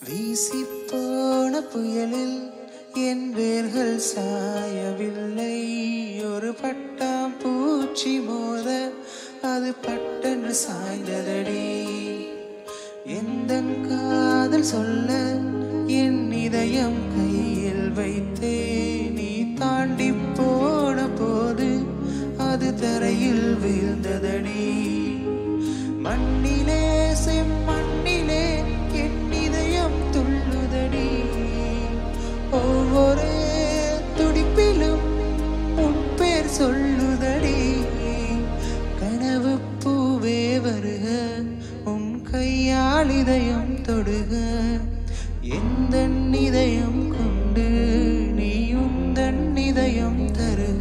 வீசிப்போன புயலில் என் வேர்கள் சாயவில்லை. ஒரு பட்டாம்பூச்சி மோத அது பட்டென்று சாய்ந்ததடி. எந்தன் காதல் சொல்ல என் இதயம் கையில் வைத்தே. நீ தாண்டி போன போது அது தரையில் வீழ்ந்ததடி. மண்ணிலே செம்மண்ணிலே என் இதயம் துள்ளுதடி. ஒவ்வொரு துடிப்பிலும் உன் பேர் சொல்லுதடி. கனவு பூவே வருக, உன் கையால் இதயம் தொடுக. எந்த இதயம் கொண்டு நீ உந்தன் இதயம் தருக.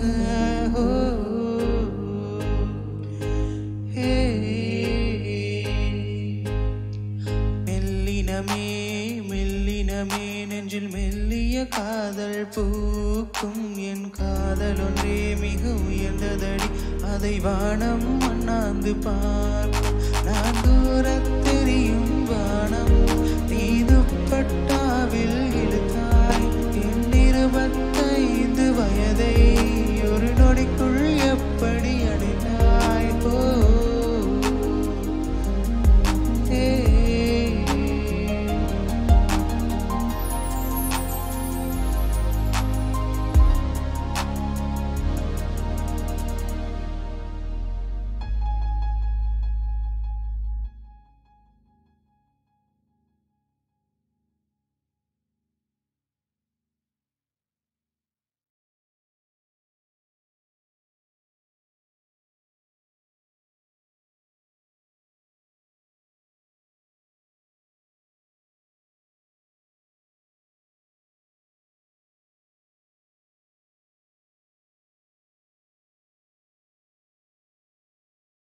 மெல்லினமே மெல்லினமே நெஞ்சில் மெல்லிய காதல் பூக்கும். என் காதல் ஒன்றே மிக உயர்ந்ததடி. அதை வானம் மண்ணாந்து பார்க்கும். நான் தூரத் தெரியும் வானம் நீ துப்பட்டாவில் இழுத்தாய். என் 25 வயதை